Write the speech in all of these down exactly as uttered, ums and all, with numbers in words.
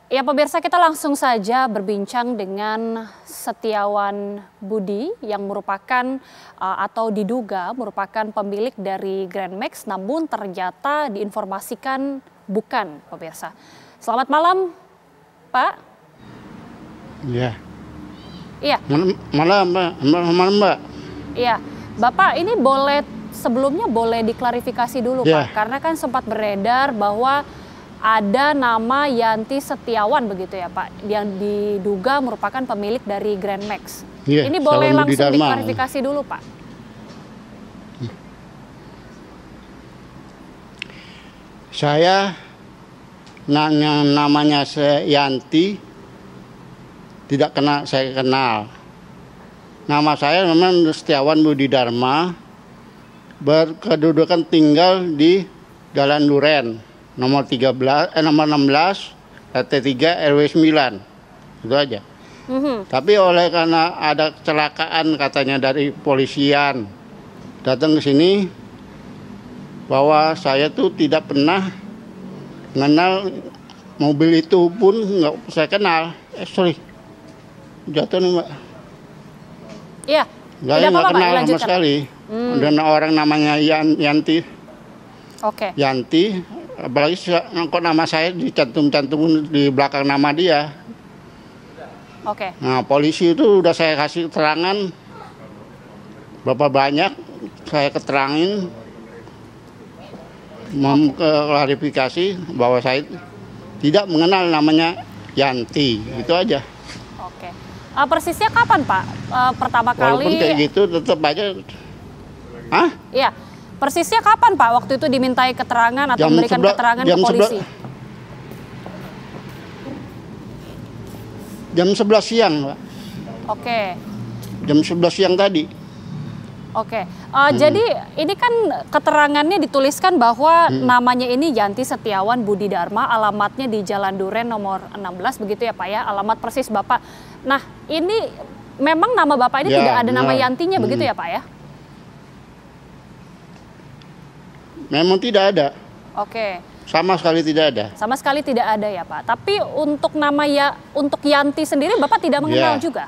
Ya pemirsa, kita langsung saja berbincang dengan Setiawan Budi yang merupakan uh, atau diduga merupakan pemilik dari Grand Max, namun ternyata diinformasikan bukan, pemirsa. Selamat malam, Pak. Iya. Iya. Malam, Mbak. Malam, Mbak. Iya, Bapak ini boleh sebelumnya boleh diklarifikasi dulu, Ya. Pak, karena kan sempat beredar bahwa ada nama Yanti Setiawan begitu ya Pak, yang diduga merupakan pemilik dari Grand Max. Ya, Ini boleh Salam langsung Budi Dharma. diklarifikasi dulu Pak. Saya nanya namanya Yanti, tidak kena saya kenal. Nama saya memang Setiawan Budi Dharma, berkedudukan tinggal di Jalan Duren, nomor tiga belas, eh, nomor enam belas, R T tiga R W sembilan, itu aja. Mm-hmm. Tapi oleh karena ada kecelakaan katanya dari polisian datang ke sini, bahwa saya tuh tidak pernah mengenal mobil itu pun nggak saya kenal. Eh sorry, jatuh nih Mbak. Iya. Saya nggak kenal sama sekali. Hmm. Dan orang namanya Yan, Yanti. Oke. Okay. Yanti, apalagi kok nama saya dicantum-cantum di belakang nama dia. Oke. Okay. Nah, polisi itu udah saya kasih keterangan berapa banyak, saya keterangin, mengklarifikasi bahwa saya tidak mengenal namanya Yanti, itu aja. Oke. Uh, persisnya kapan Pak? Uh, pertama Walaupun kali. Kayak gitu tetap aja. Hah? Iya. Persisnya kapan Pak waktu itu dimintai keterangan atau jam memberikan sebelah, keterangan ke polisi? Jam sebelas siang, Pak. Oke. Jam sebelas siang tadi. Oke. Uh, hmm. Jadi ini kan keterangannya dituliskan bahwa hmm. namanya ini Yanti Setiawan Budi Dharma, alamatnya di Jalan Duren nomor enam belas begitu ya Pak ya, alamat persis Bapak. Nah, ini memang nama Bapak ini ya, tidak ada nama ya. Yantinya hmm. begitu ya Pak ya? Memang tidak ada. Oke. Sama sekali tidak ada. Sama sekali tidak ada ya Pak. Tapi untuk nama ya untuk Yanti sendiri Bapak tidak mengenal ya. Juga?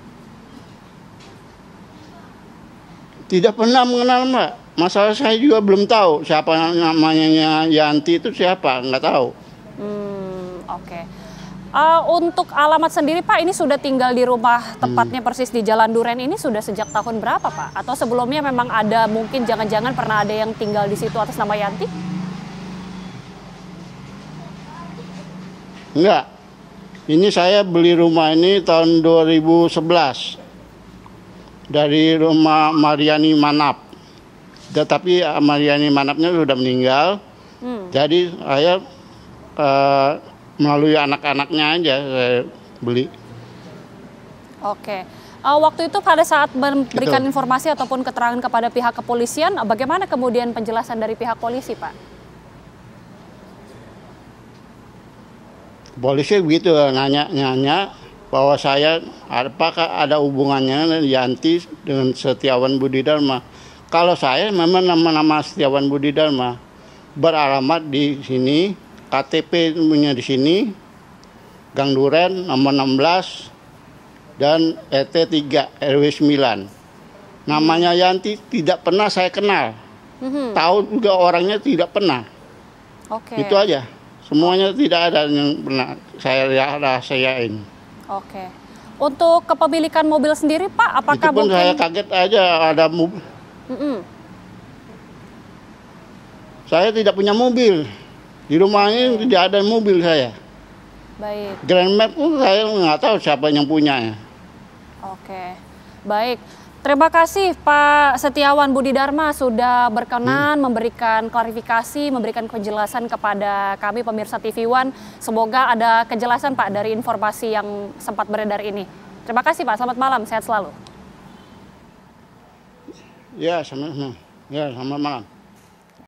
Tidak pernah mengenal Mbak. Masalah saya juga belum tahu siapa namanya Yanti itu siapa, nggak tahu. Hmm, oke. Okay. Uh, untuk alamat sendiri Pak, ini sudah tinggal di rumah tepatnya hmm. persis di Jalan Duren ini sudah sejak tahun berapa Pak? Atau sebelumnya memang ada mungkin jangan-jangan pernah ada yang tinggal di situ atas nama Yanti? Enggak. Ini saya beli rumah ini tahun dua ribu sebelas. Dari rumah Mariani Manap. Tetapi Mariani Manapnya sudah meninggal. Hmm. Jadi saya uh, melalui anak-anaknya aja saya beli. Oke. Uh, waktu itu pada saat memberikan gitu. Informasi ataupun keterangan kepada pihak kepolisian, bagaimana kemudian penjelasan dari pihak polisi, Pak? Polisi begitu nanya-nanya bahwa saya apakah ada hubungannya Yanti dengan Setiawan Budi Dharma. Kalau saya memang nama-nama Setiawan Budi Dharma beralamat di sini, K T P-nya di sini, Gang Duren nomor enam belas dan R T tiga R W sembilan. Namanya Yanti tidak pernah saya kenal. Mm-hmm. Tahu juga orangnya tidak pernah. Oke. Itu aja. Semuanya tidak ada yang pernah saya rahasiain. Oke. Untuk kepemilikan mobil sendiri Pak, apakah itu pun mungkin... saya kaget aja ada mobil. Mm-mm. Saya tidak punya mobil. Di rumah ini okay. tidak ada mobil saya. Baik. Grand Max pun saya nggak tahu siapa yang punyanya. Oke. Baik. Terima kasih Pak Setiawan Budi Dharma sudah berkenan hmm. memberikan klarifikasi, memberikan penjelasan kepada kami pemirsa T V One. Semoga ada kejelasan Pak dari informasi yang sempat beredar ini. Terima kasih Pak, selamat malam, sehat selalu. Ya, selamat malam. Ya, selamat malam.